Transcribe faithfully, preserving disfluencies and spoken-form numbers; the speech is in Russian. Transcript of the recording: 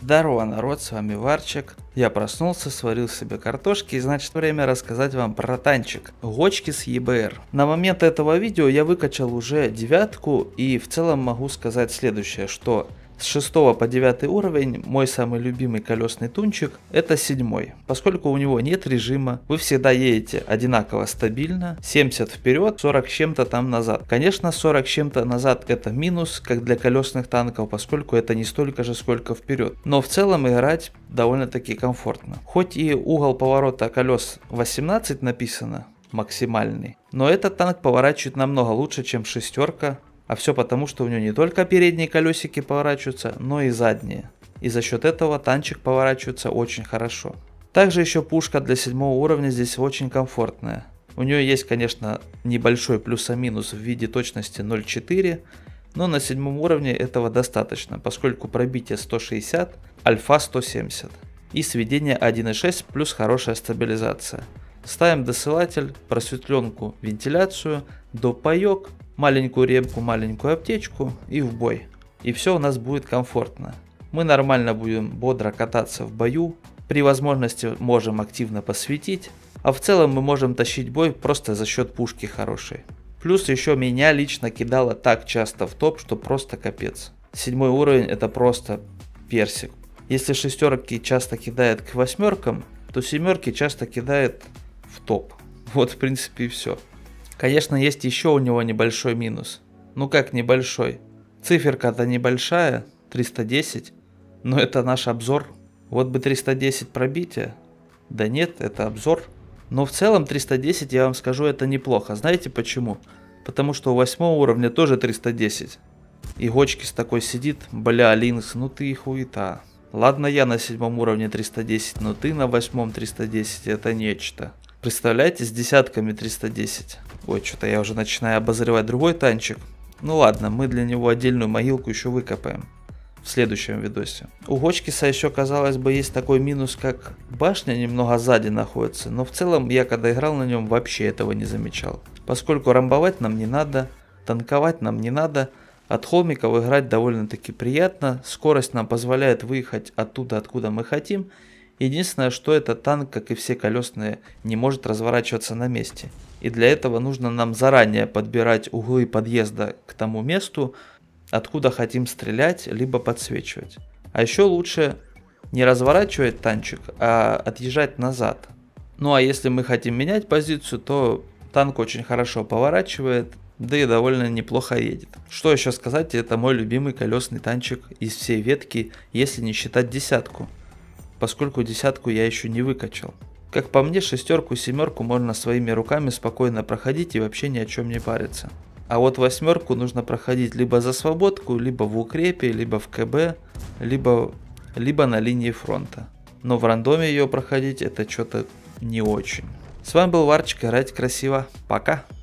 Здорово, народ, с вами Варчик. Я проснулся, сварил себе картошки, и значит время рассказать вам про танчик Гочкис и бэ эр. На момент этого видео я выкачал уже девятку, и в целом могу сказать следующее, что с шестого по девятый уровень мой самый любимый колесный тунчик это седьмой. Поскольку у него нет режима, вы всегда едете одинаково стабильно, семьдесят вперед, сорок с чем-то там назад. Конечно, сорок с чем-то назад это минус, как для колесных танков, поскольку это не столько же, сколько вперед. Но в целом играть довольно-таки комфортно. Хоть и угол поворота колес восемнадцать написано, максимальный, но этот танк поворачивает намного лучше, чем шестерка. А все потому, что у него не только передние колесики поворачиваются, но и задние. И за счет этого танчик поворачивается очень хорошо. Также еще пушка для седьмого уровня здесь очень комфортная. У нее есть, конечно, небольшой плюс-минус в виде точности ноль целых четыре десятых, но на седьмом уровне этого достаточно, поскольку пробитие сто шестьдесят, альфа сто семьдесят и сведение один и шесть плюс хорошая стабилизация. Ставим досылатель, просветленку, вентиляцию, допаек, маленькую ремку, маленькую аптечку и в бой. И все у нас будет комфортно. Мы нормально будем бодро кататься в бою, при возможности можем активно посветить, а в целом мы можем тащить бой просто за счет пушки хорошей. Плюс еще меня лично кидало так часто в топ, что просто капец. Седьмой уровень это просто персик. Если шестерки часто кидает к восьмеркам, то семерки часто кидает в топ. Вот в принципе и все. Конечно, есть еще у него небольшой минус. Ну как небольшой? Циферка-то небольшая, триста десять, но это наш обзор. Вот бы триста десять пробития. Да нет, это обзор. Но в целом триста десять, я вам скажу, это неплохо. Знаете почему? Потому что у восьмого уровня тоже триста десять. И Гочкис такой сидит, бля, Линкс, ну ты и хуета. Ладно, я на седьмом уровне триста десять, но ты на восьмом триста десять, это нечто. Представляете, с десятками триста десять. Ой, что-то я уже начинаю обозревать другой танчик. Ну ладно, мы для него отдельную могилку еще выкопаем в следующем видосе. У Гочкиса еще, казалось бы, есть такой минус, как башня немного сзади находится. Но в целом я, когда играл на нем, вообще этого не замечал. Поскольку рамбовать нам не надо, танковать нам не надо. От холмиков играть довольно-таки приятно. Скорость нам позволяет выехать оттуда, откуда мы хотим. Единственное, что этот танк, как и все колесные, не может разворачиваться на месте. И для этого нужно нам заранее подбирать углы подъезда к тому месту, откуда хотим стрелять, либо подсвечивать. А еще лучше не разворачивать танчик, а отъезжать назад. Ну а если мы хотим менять позицию, то танк очень хорошо поворачивает, да и довольно неплохо едет. Что еще сказать, это мой любимый колесный танчик из всей ветки, если не считать десятку. Поскольку десятку я еще не выкачал. Как по мне, шестерку, семерку можно своими руками спокойно проходить и вообще ни о чем не париться. А вот восьмерку нужно проходить либо за свободку, либо в укрепе, либо в ка бэ, либо, либо на линии фронта. Но в рандоме ее проходить это что-то не очень. С вами был Варчик, играйте красиво, пока!